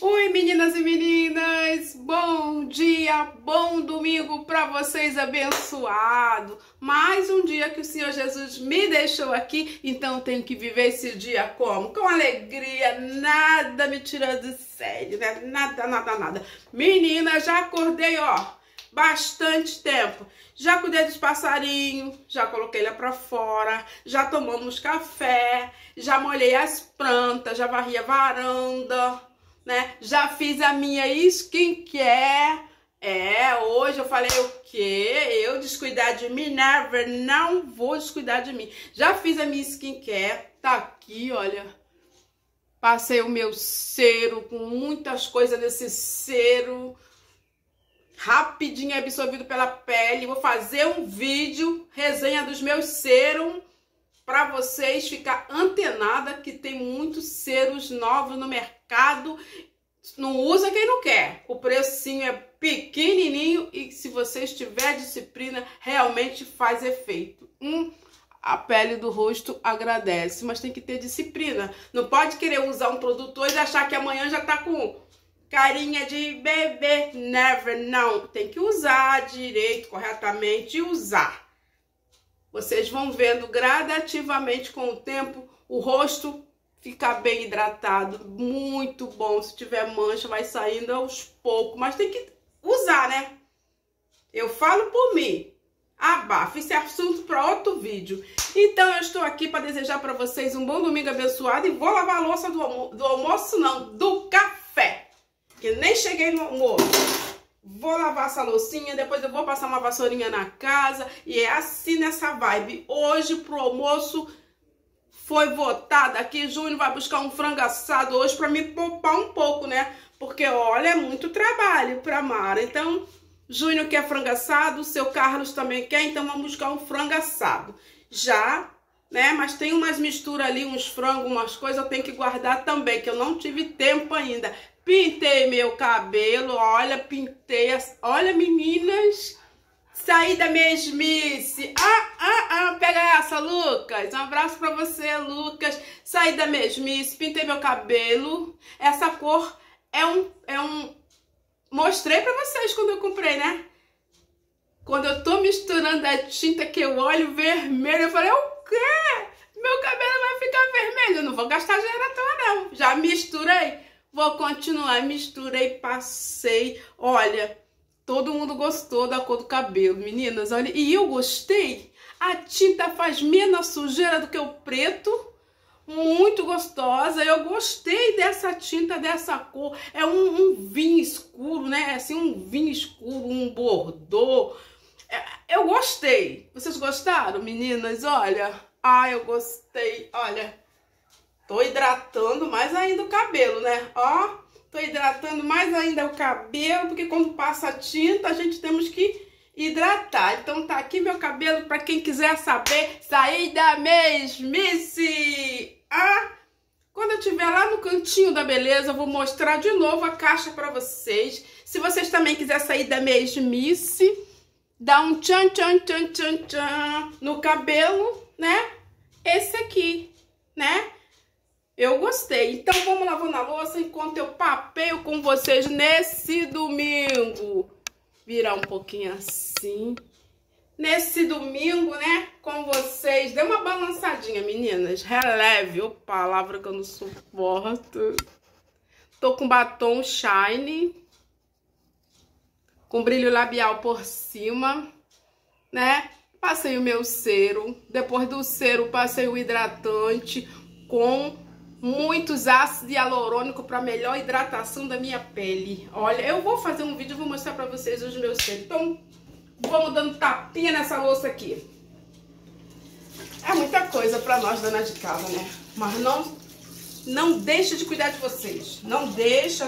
Oi, meninas e meninas, bom dia, bom domingo para vocês, abençoado. Mais um dia que o Senhor Jesus me deixou aqui, então eu tenho que viver esse dia como? Com alegria, nada me tira do sério, né? Nada. Menina, já acordei, ó, bastante tempo. Já cuidei dos passarinhos, já coloquei lá pra fora, já tomamos café, já molhei as plantas, já varri a varanda, né? Já fiz a minha skincare. Hoje eu falei o quê? Eu descuidar de mim? Never, não vou descuidar de mim. Já fiz a minha skincare, tá aqui, olha. Passei o meu cero com muitas coisas nesse cero. Rapidinho absorvido pela pele. Vou fazer um vídeo, resenha dos meus serum, para vocês ficar antenada que tem muitos seros novos no mercado. Não usa quem não quer. O precinho é pequenininho e se vocês tiver disciplina, realmente faz efeito. A pele do rosto agradece, mas tem que ter disciplina. Não pode querer usar um produto hoje e achar que amanhã já tá com carinha de bebê. Never, não. Tem que usar direito, corretamente e usar. Vocês vão vendo gradativamente com o tempo o rosto ficar bem hidratado, muito bom. Se tiver mancha vai saindo aos poucos, mas tem que usar, né? Eu falo por mim. Abafa esse assunto para outro vídeo. Então eu estou aqui para desejar para vocês um bom domingo abençoado e vou lavar a louça do almoço não, do café. Que nem cheguei no almoço. Vou lavar essa loucinha, depois eu vou passar uma vassourinha na casa. E é assim nessa vibe. Hoje pro almoço foi votado aqui. Júnior vai buscar um frango assado hoje pra me poupar um pouco, né? Porque olha, é muito trabalho pra Mara. Então, Júnior quer frango assado, o seu Carlos também quer. Então vamos buscar um frango assado. Já, né? Mas tem umas misturas ali, uns frangos, umas coisas eu tenho que guardar também, que eu não tive tempo ainda. Pintei meu cabelo, olha, pintei, olha meninas, saí da mesmice. Pega essa, Lucas, um abraço pra você, Lucas. Saí da mesmice, pintei meu cabelo, essa cor mostrei pra vocês quando eu comprei, né? Quando eu tô misturando a tinta que eu olho vermelho, eu falei, o quê? Meu cabelo vai ficar vermelho, eu não vou gastar dinheiro à toa não, já misturei. Vou continuar, misturei, passei. Olha, todo mundo gostou da cor do cabelo, meninas. Olha, e eu gostei. A tinta faz menos sujeira do que o preto. Muito gostosa. Eu gostei dessa tinta, dessa cor. É um vinho escuro, né? Assim, um vinho escuro, um bordô. Eu gostei. Vocês gostaram, meninas? Olha. Eu gostei. Olha. Tô hidratando mais ainda o cabelo, né? Ó, tô hidratando mais ainda o cabelo, porque quando passa a tinta, a gente temos que hidratar. Então tá aqui meu cabelo, pra quem quiser saber, sair da mesmice. Quando eu estiver lá no cantinho da beleza, eu vou mostrar de novo a caixa pra vocês. Se vocês também quiserem sair da mesmice, dá um tchan no cabelo, né? Esse aqui, né? Eu gostei. Então vamos lavando a louça enquanto eu papeio com vocês nesse domingo. Virar um pouquinho assim. Nesse domingo, né? Com vocês. Dê uma balançadinha, meninas. Releve. Ô, palavra que eu não suporto. Tô com batom shine. Com brilho labial por cima. Né? Passei o meu cero. Depois do cero, passei o hidratante com muitos ácidos hialurônicos para melhor hidratação da minha pele. Olha, eu vou fazer um vídeo e vou mostrar para vocês os meus selos. Então, vamos dando tapinha nessa louça aqui. É muita coisa para nós, donas de casa, né? Mas não deixa de cuidar de vocês. Não deixa.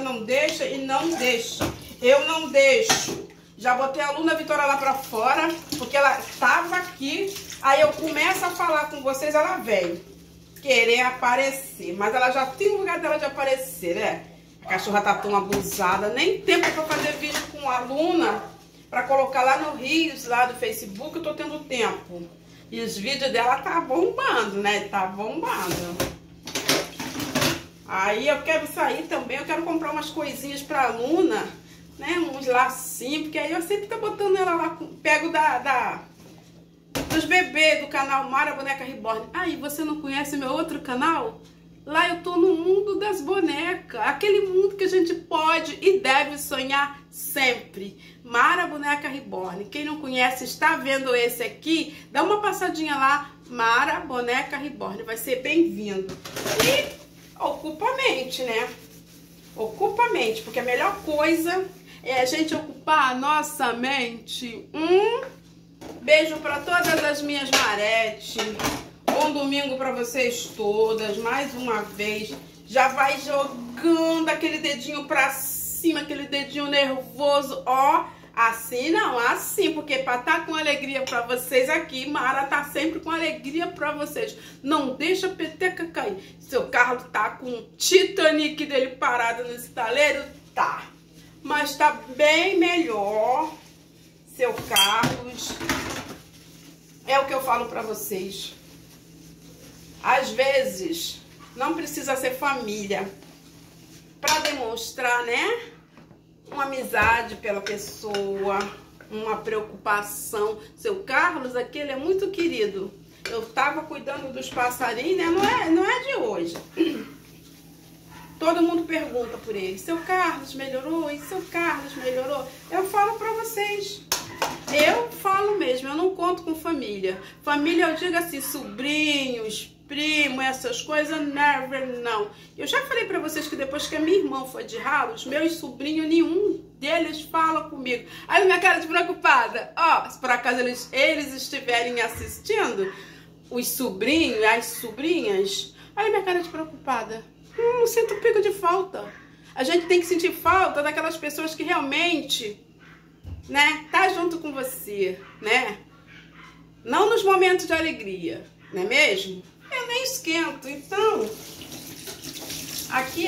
Eu não deixo. Já botei a Luna Vitória lá para fora, porque ela tava aqui. Aí eu começo a falar com vocês, ela vem querer aparecer, mas ela já tem um lugar dela de aparecer, né? A cachorra tá tão abusada, nem tempo pra fazer vídeo com a Luna, pra colocar lá no Rios, lá do Facebook, eu tô tendo tempo. E os vídeos dela tá bombando, né? Tá bombando. Aí eu quero sair também, eu quero comprar umas coisinhas pra Luna, né? Uns lacinhos, porque aí eu sempre tô botando ela lá, pego dos bebês do canal Mara Boneca Reborn. Aí, você não conhece meu outro canal? Lá eu tô no mundo das bonecas, aquele mundo que a gente pode e deve sonhar sempre. Mara Boneca Reborn. Quem não conhece, está vendo esse aqui, dá uma passadinha lá, Mara Boneca Reborn, vai ser bem-vindo. E ocupa a mente, né? Ocupa a mente, porque a melhor coisa é a gente ocupar a nossa mente. Beijo para todas as minhas Marete. Bom domingo para vocês todas, mais uma vez. Já vai jogando aquele dedinho para cima, aquele dedinho nervoso, ó. Assim não, assim, porque para estar com alegria para vocês aqui, Mara tá sempre com alegria para vocês. Não deixa a peteca cair. Seu Carlos tá com o Titanic dele parado no estaleiro? Tá. Mas tá bem melhor, seu Carlos. É o que eu falo para vocês. Às vezes, não precisa ser família para demonstrar, né? Uma amizade pela pessoa, uma preocupação. Seu Carlos aqui, ele é muito querido. Eu tava cuidando dos passarinhos, né? Não é de hoje. Todo mundo pergunta por ele. Seu Carlos melhorou? E seu Carlos melhorou? Eu falo pra vocês. Eu falo mesmo, eu não conto com família. Família, eu digo assim, sobrinhos, primo, essas coisas, never, não. Eu já falei pra vocês que depois que a minha irmã foi de Ralos, meus sobrinhos, nenhum deles fala comigo. Olha minha cara de preocupada. Ó, se por acaso eles estiverem assistindo, os sobrinhos, as sobrinhas, olha minha cara de preocupada. Não sinto pico de falta. A gente tem que sentir falta daquelas pessoas que realmente, né, tá junto com você, né? Não nos momentos de alegria, não é mesmo? Eu nem esquento. Então, aqui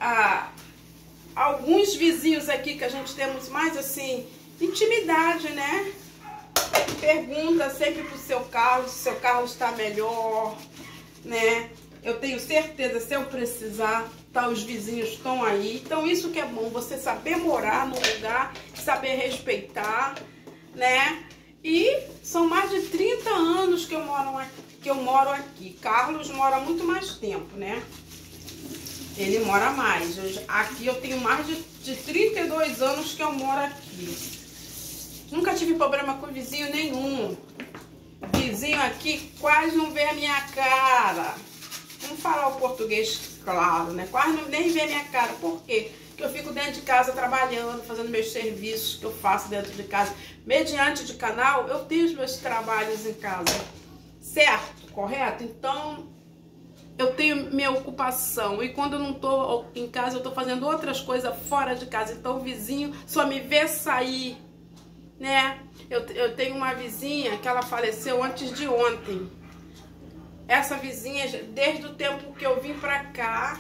alguns vizinhos aqui que a gente temos mais assim, intimidade, né? Pergunta sempre pro seu Carlos, se seu Carlos está melhor, né? Eu tenho certeza, se eu precisar, tá, os vizinhos estão aí. Então isso que é bom, você saber morar no lugar, saber respeitar, né? E são mais de 30 anos que eu moro aqui. Carlos mora muito mais tempo, né? Ele mora mais. Aqui eu tenho mais de 32 anos que eu moro aqui. Nunca tive problema com vizinho nenhum. Vizinho aqui quase não vê a minha cara. Vamos falar o português claro, né? Quase nem vê a minha cara. Por quê? Porque eu fico dentro de casa trabalhando, fazendo meus serviços que eu faço dentro de casa. Mediante de canal, eu tenho os meus trabalhos em casa. Certo? Correto? Então, eu tenho minha ocupação. E quando eu não tô em casa, eu tô fazendo outras coisas fora de casa. Então, o vizinho só me vê sair, né? Eu tenho uma vizinha que ela faleceu antes de ontem. Essa vizinha, desde o tempo que eu vim pra cá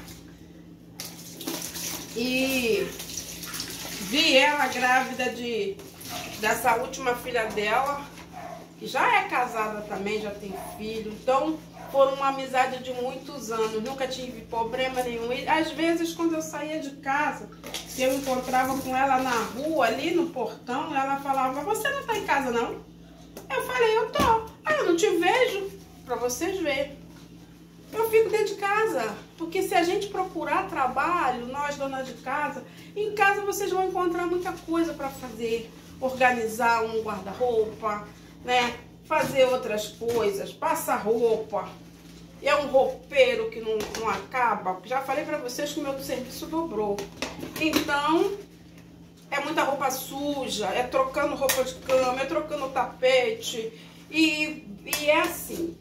e vi ela grávida dessa última filha dela, que já é casada também, já tem filho. Então, foram uma amizade de muitos anos, nunca tive problema nenhum. E às vezes, quando eu saía de casa, eu encontrava com ela na rua, ali no portão, ela falava: você não tá em casa, não? Eu falei: eu tô. Aí eu não te vejo. Pra vocês verem. Eu fico dentro de casa, porque se a gente procurar trabalho, nós donas de casa, em casa vocês vão encontrar muita coisa para fazer. Organizar um guarda-roupa, né? Fazer outras coisas, passar roupa. É um roupeiro que não acaba. Já falei para vocês que o meu serviço dobrou. Então, é muita roupa suja, é trocando roupa de cama, é trocando tapete. E é assim.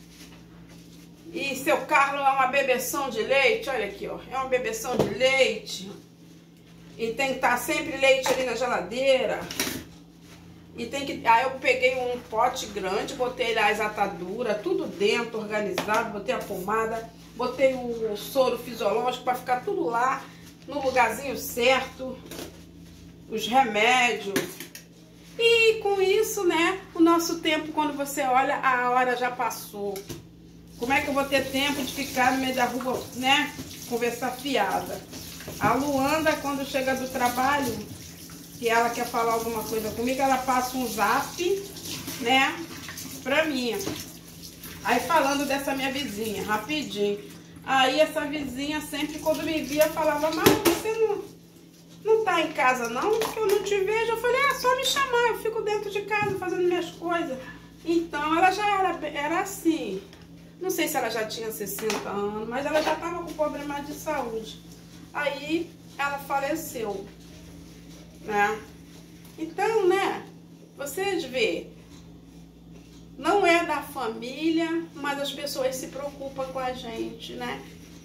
E seu Carlos é uma bebeção de leite, olha aqui, ó, é uma bebeção de leite. E tem que estar sempre leite ali na geladeira. E tem que... Aí eu peguei um pote grande, botei lá as ataduras, tudo dentro, organizado, botei a pomada, botei o soro fisiológico para ficar tudo lá, no lugarzinho certo, os remédios. E com isso, né, o nosso tempo, quando você olha, a hora já passou. Como é que eu vou ter tempo de ficar no meio da rua, né, conversar fiada. A Luanda, quando chega do trabalho, que ela quer falar alguma coisa comigo, ela passa um zap, né, pra mim. Aí falando dessa minha vizinha, rapidinho. Aí essa vizinha sempre quando me via falava, mas você não tá em casa não? Porque eu não te vejo. Eu falei, é só me chamar, eu fico dentro de casa fazendo minhas coisas. Então ela já era assim. Não sei se ela já tinha 60 anos, mas ela já tava com problema de saúde. Aí ela faleceu, né? Então, né, vocês vê, não é da família, mas as pessoas se preocupam com a gente, né?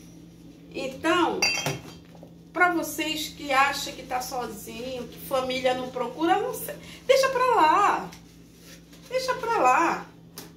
Então, para vocês que acham que tá sozinho, que família não procura, não sei, deixa pra lá. Deixa pra lá.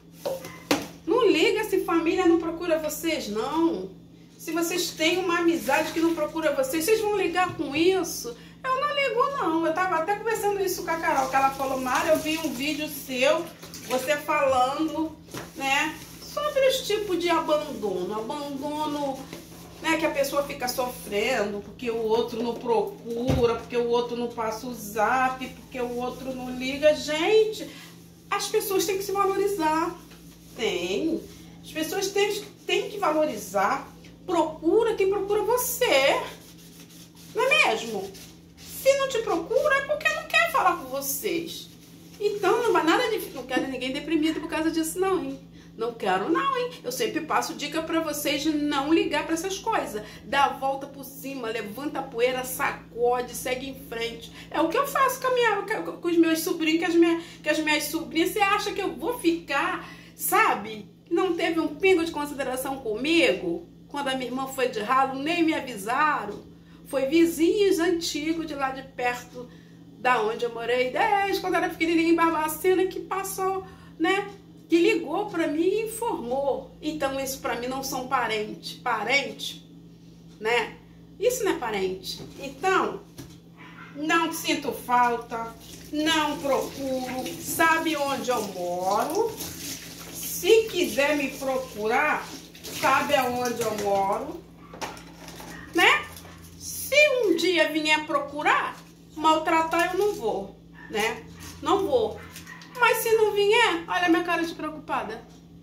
Não liga se família não procura vocês, não. Se vocês têm uma amizade que não procura vocês, vocês vão ligar com isso? Eu não ligo, não. Eu tava até conversando isso com a Carol, que ela falou, Mara, eu vi um vídeo seu, você falando, né, sobre os tipos de abandono. Abandono, né, que a pessoa fica sofrendo, porque o outro não procura, porque o outro não passa o zap, porque o outro não liga. Gente, as pessoas têm que se valorizar. Tem. As pessoas têm que valorizar. Procura quem procura você. Não é mesmo? Se não te procura é porque não quer falar com vocês. Então não vai nada difícil. Não quero ninguém deprimido por causa disso não, hein? Não quero não, hein? Eu sempre passo dica pra vocês de não ligar pra essas coisas. Dá a volta por cima, levanta a poeira, sacode, segue em frente. É o que eu faço com os meus sobrinhos, que as minhas sobrinhas. Você acha que eu vou ficar, sabe? Não teve um pingo de consideração comigo? Quando a minha irmã foi de ralo, nem me avisaram. Foi vizinhos antigos de lá de perto da onde eu morei, desde quando era pequenininha em Barbacena, que passou, né? Que ligou pra mim e informou. Então isso pra mim não são parentes. Parente, né? Isso não é parente. Então, não sinto falta, não procuro, sabe onde eu moro. Se quiser me procurar, sabe aonde eu moro, né? Se um dia vier procurar, maltratar eu não vou, né? Não vou. Mas se não vier, olha a minha cara de preocupada.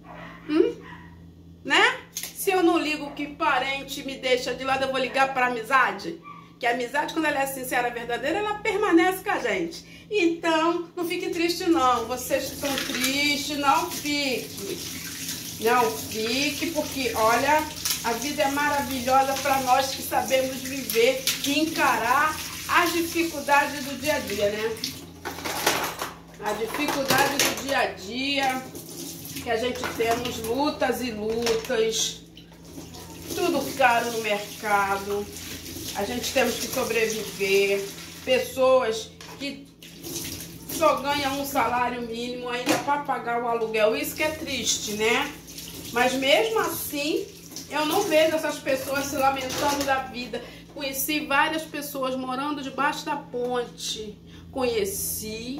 Né? Se eu não ligo que parente me deixa de lado, eu vou ligar pra amizade? Que a amizade, quando ela é sincera, verdadeira, ela permanece com a gente. Então, não fique triste não. Vocês que estão tristes, não fique. Não fique, porque, olha, a vida é maravilhosa para nós que sabemos viver e encarar as dificuldades do dia a dia, né? A dificuldade do dia a dia, que a gente temos lutas e lutas, tudo caro no mercado, a gente temos que sobreviver, pessoas que só ganham um salário mínimo ainda para pagar o aluguel, isso que é triste, né? Mas mesmo assim, eu não vejo essas pessoas se lamentando da vida. Conheci várias pessoas morando debaixo da ponte, conheci,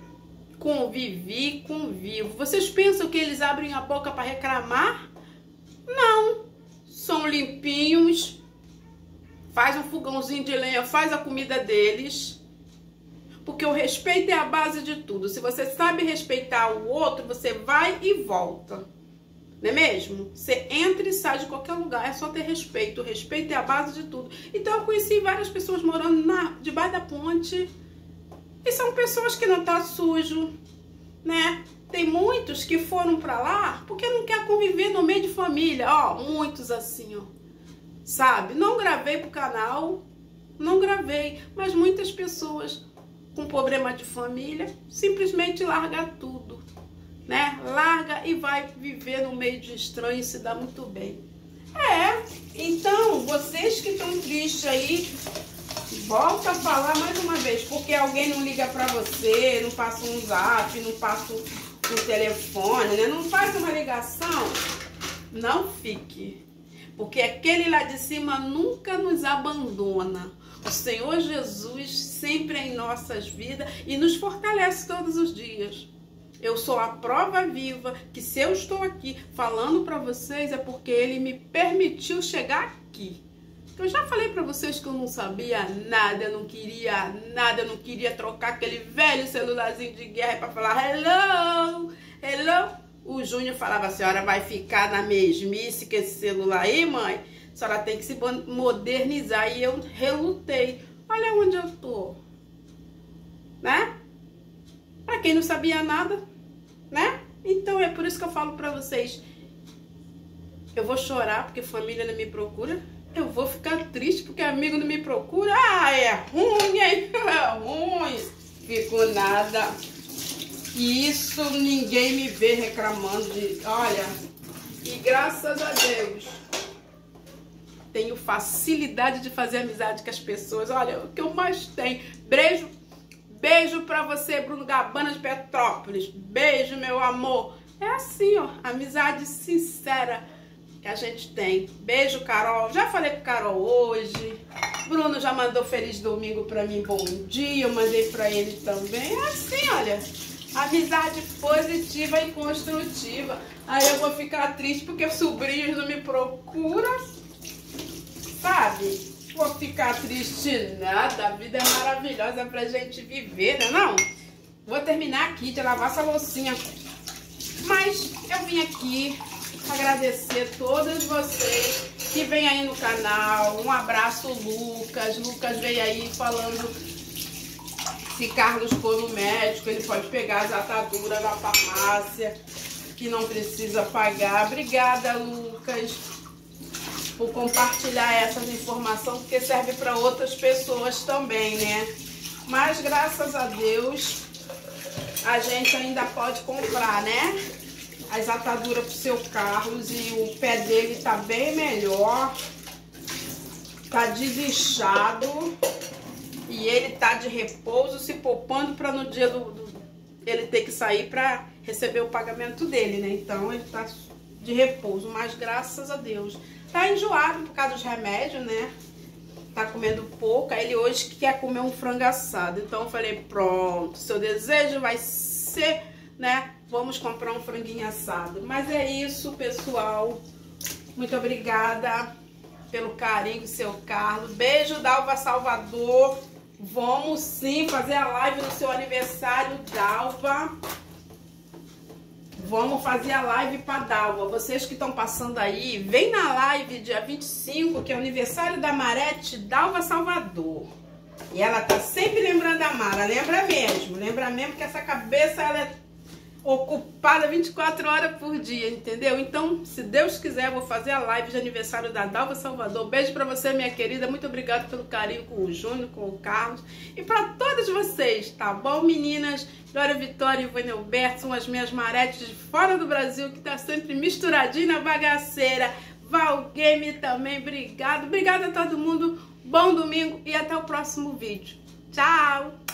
convivo. Vocês pensam que eles abrem a boca para reclamar? Não. São limpinhos, faz um fogãozinho de lenha, faz a comida deles. Porque o respeito é a base de tudo. Se você sabe respeitar o outro, você vai e volta. Não é mesmo? Você entra e sai de qualquer lugar, é só ter respeito. O respeito é a base de tudo. Então eu conheci várias pessoas morando debaixo da ponte. E são pessoas que não tá sujo, né? Tem muitos que foram pra lá porque não quer conviver no meio de família. Ó, muitos assim, ó. Sabe? Não gravei pro canal, não gravei. Mas muitas pessoas com problema de família simplesmente larga tudo, né? Larga e vai viver no meio de estranho e se dá muito bem. Então, vocês que estão tristes aí, volta a falar mais uma vez, porque alguém não liga pra você, não passa um zap, não passa um telefone, né? Não faz uma ligação, não fique. Porque aquele lá de cima nunca nos abandona. O Senhor Jesus sempre é em nossas vidas e nos fortalece todos os dias. Eu sou a prova viva que se eu estou aqui falando para vocês é porque Ele me permitiu chegar aqui. Eu já falei pra vocês que eu não sabia nada, eu não queria nada, eu não queria trocar aquele velho celularzinho de guerra pra falar hello, hello. O Júnior falava, a senhora vai ficar na mesmice com esse celular aí, mãe? A senhora tem que se modernizar. E eu relutei. Olha onde eu tô, né? Pra quem não sabia nada, né? Então é por isso que eu falo pra vocês. Eu vou chorar porque família não me procura. Eu vou ficar triste porque amigo não me procura. Ah, é ruim, hein? É ruim. Fico nada. E isso ninguém me vê reclamando de... Olha, e graças a Deus, tenho facilidade de fazer amizade com as pessoas. Olha, o que eu mais tenho. Beijo pra você, Bruno Gabana de Petrópolis. Beijo, meu amor. É assim, ó, amizade sincera que a gente tem. Beijo, Carol. Já falei com Carol hoje. Bruno já mandou feliz domingo pra mim, bom dia. Eu mandei pra ele também. É assim, olha. Amizade positiva e construtiva. Aí eu vou ficar triste porque os sobrinhos não me procuram. Sabe? Vou ficar triste nada. A vida é maravilhosa pra gente viver, né não? Vou terminar aqui de lavar essa loucinha. Mas eu vim aqui agradecer todos vocês que vêm aí no canal. Um abraço, Lucas. Lucas veio aí falando se Carlos for no médico, ele pode pegar as ataduras na farmácia, que não precisa pagar. Obrigada, Lucas, por compartilhar essas informações, porque serve para outras pessoas também, né? Mas graças a Deus a gente ainda pode comprar, né? As ataduras pro seu Carlos, e o pé dele tá bem melhor, tá desinchado e ele tá de repouso, se poupando para no dia ele ter que sair para receber o pagamento dele, né? Então ele tá de repouso, mas graças a Deus. Tá enjoado por causa dos remédios, né? Tá comendo pouco. Aí ele hoje quer comer um frango assado. Então eu falei, pronto, seu desejo vai ser, né? Vamos comprar um franguinho assado. Mas é isso, pessoal. Muito obrigada pelo carinho, seu Carlos. Beijo, Dalva Salvador. Vamos sim fazer a live no seu aniversário, Dalva. Vamos fazer a live para Dalva. Vocês que estão passando aí, vem na live dia 25, que é o aniversário da Marete Dalva Salvador. E ela tá sempre lembrando a Mara. Lembra mesmo que essa cabeça ela é ocupada 24 horas por dia, entendeu? Então, se Deus quiser, eu vou fazer a live de aniversário da Dalva Salvador. Beijo pra você, minha querida. Muito obrigada pelo carinho com o Júnior, com o Carlos. E pra todas vocês, tá bom, meninas? Glória Vitória e Ivone Alberto são as minhas maretes de fora do Brasil, que tá sempre misturadinha na bagaceira. Val Game também, obrigado. Obrigada a todo mundo. Bom domingo e até o próximo vídeo. Tchau!